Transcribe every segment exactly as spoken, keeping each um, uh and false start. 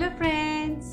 Hello friends,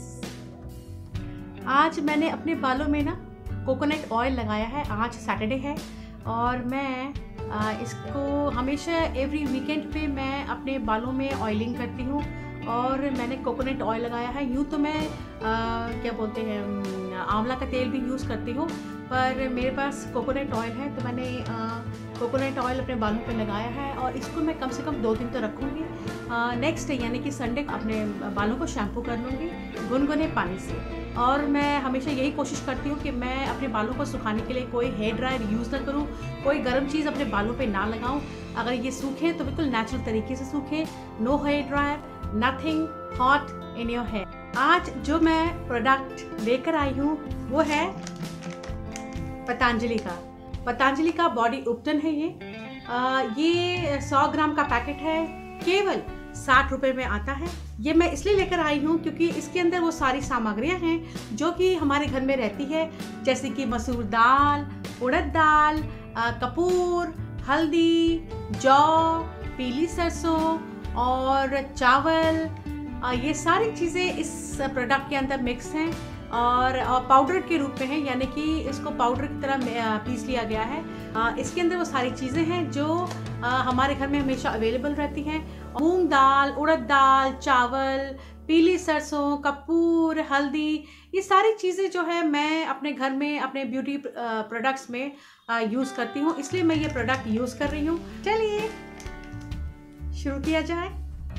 आज मैंने अपने बालों में ना कोकोनट ऑयल लगाया है। आज सैटरडे है और मैं आ, इसको हमेशा एवरी वीकेंड पे मैं अपने बालों में ऑयलिंग करती हूँ और मैंने कोकोनट ऑयल लगाया है। यूँ तो मैं आ, क्या बोलते हैं आंवला का तेल भी यूज़ करती हूँ, पर मेरे पास कोकोनट ऑयल है तो मैंने कोकोनट ऑयल अपने बालों पे लगाया है और इसको मैं कम से कम दो दिन तो रखूँगी। नेक्स्ट यानी कि संडे अपने बालों को शैम्पू कर लूँगी गुनगुने पानी से। और मैं हमेशा यही कोशिश करती हूँ कि मैं अपने बालों को सुखाने के लिए कोई हेयर ड्रायर यूज़ ना करूँ, कोई गर्म चीज़ अपने बालों पे ना लगाऊँ। अगर ये सूखे तो बिल्कुल नेचुरल तरीके से सूखे, no hair dryer, nothing hot in your hair. आज जो मैं प्रोडक्ट लेकर आई हूँ वो है पतंजलि का पतंजलि का बॉडी उपटन है। ये आ, ये सौ ग्राम का पैकेट है, केवल साठ रुपए में आता है। ये मैं इसलिए लेकर आई हूँ क्योंकि इसके अंदर वो सारी सामग्रियाँ हैं जो कि हमारे घर में रहती है, जैसे कि मसूर दाल, उड़द दाल, कपूर, हल्दी, जौ, पीली सरसों और चावल। आ, ये सारी चीज़ें इस प्रोडक्ट के अंदर मिक्स हैं और पाउडर के रूप में है, यानी कि इसको पाउडर की तरह पीस लिया गया है। आ, इसके अंदर वो सारी चीज़ें हैं जो आ, हमारे घर में हमेशा अवेलेबल रहती हैं। मूंग दाल, उड़द दाल, चावल, पीली सरसों, कपूर, हल्दी, ये सारी चीज़ें जो है मैं अपने घर में अपने ब्यूटी प्रोडक्ट्स में यूज़ करती हूँ, इसलिए मैं ये प्रोडक्ट यूज़ कर रही हूँ। चलिए शुरू किया जाए।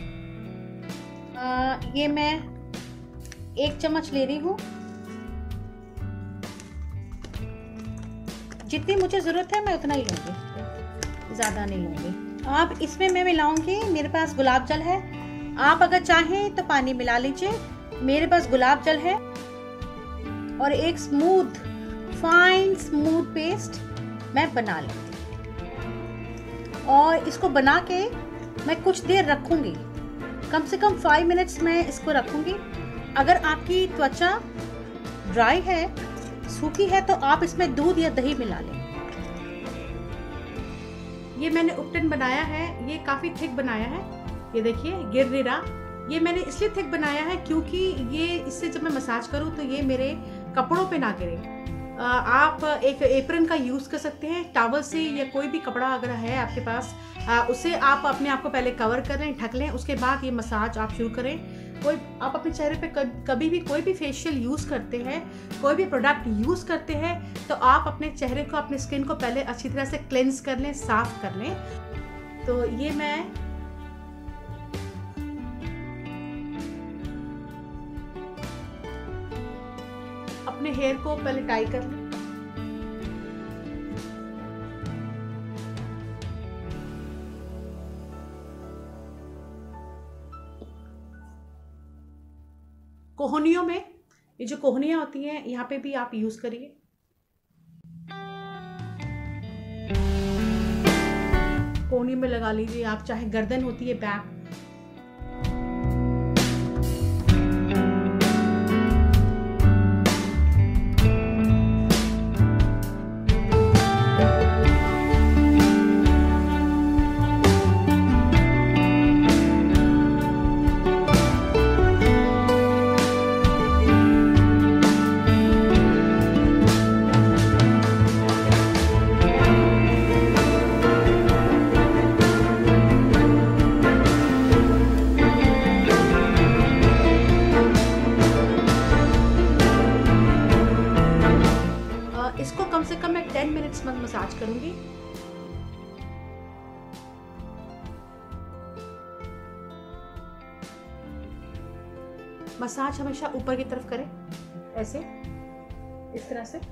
आ, ये मैं एक चम्मच ले रही हूँ, जितनी मुझे ज़रूरत है मैं उतना ही लूँगी, ज़्यादा नहीं लूँगी। अब इसमें मैं मिलाऊँगी, मेरे पास गुलाब जल है, आप अगर चाहें तो पानी मिला लीजिए। मेरे पास गुलाब जल है और एक स्मूथ फाइन स्मूथ पेस्ट मैं बना लूँगी और इसको बना के मैं कुछ देर रखूँगी, कम से कम फाइव मिनट्स में इसको रखूँगी। अगर आपकी त्वचा ड्राई है, सूखी है, तो आप इसमें दूध या दही मिला लें। ये मैंने उपटन बनाया है, ये काफ़ी थिक बनाया है, ये देखिए गिर नहीं रहा। ये मैंने इसलिए थिक बनाया है क्योंकि ये इससे जब मैं मसाज करूँ तो ये मेरे कपड़ों पे ना गिरे। आप एक एप्रन का यूज़ कर सकते हैं, टॉवल से या कोई भी कपड़ा अगर है आपके पास, उससे आप अपने आप को पहले कवर कर लें, ढक लें, उसके बाद ये मसाज आप शुरू करें। कोई आप अपने चेहरे पे कभी भी कोई भी फेशियल यूज़ करते हैं, कोई भी प्रोडक्ट यूज़ करते हैं, तो आप अपने चेहरे को, अपने स्किन को पहले अच्छी तरह से क्लेंस कर लें, साफ कर लें। तो ये मैं अपने हेयर को पहले टाई कर लूं। कोहनियों में, ये जो कोहनियां होती हैं यहाँ पे भी आप यूज करिए। कोहनी में लगा लीजिए आप, चाहे गर्दन होती है, बैक। इसको कम से कम मैं टेन मिनट्स में मसाज करूंगी। मसाज हमेशा ऊपर की तरफ करें, ऐसे, इस तरह से।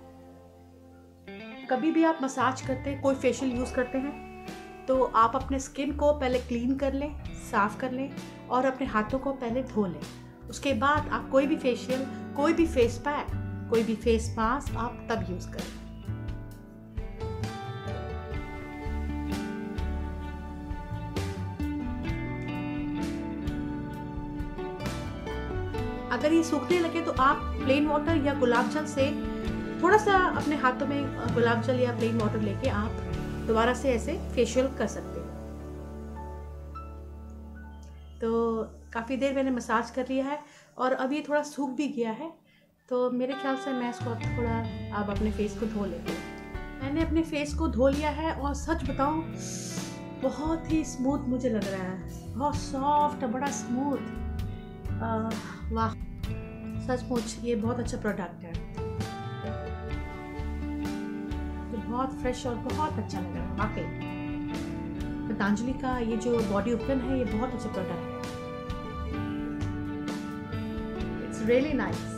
कभी भी आप मसाज करते हैं, कोई फेशियल यूज करते हैं, तो आप अपने स्किन को पहले क्लीन कर लें, साफ कर लें और अपने हाथों को पहले धो लें। उसके बाद आप कोई भी फेशियल, कोई भी फेस पैक, कोई भी फेस मास्क आप तब यूज करें। अगर ये सूखने लगे तो आप प्लेन वाटर या गुलाब जल से थोड़ा सा अपने हाथों में गुलाब जल या प्लेन वाटर लेके आप दोबारा से ऐसे फेशियल कर सकते हैं। तो काफ़ी देर मैंने मसाज कर लिया है और अब ये थोड़ा सूख भी गया है, तो मेरे ख्याल से मैं इसको अब थोड़ा अब अपने फेस को धो लेती हूँ। मैंने अपने फेस को धो लिया है और सच बताऊँ बहुत ही स्मूथ मुझे लग रहा है, बहुत सॉफ्ट, बड़ा स्मूथ। वाह, सचमुच ये बहुत अच्छा प्रोडक्ट है, तो बहुत फ्रेश और बहुत अच्छा लग रहा है वाकई। पतंजलि का ये जो बॉडी उपटन है ये बहुत अच्छा प्रोडक्ट है, इट्स रियली नाइस।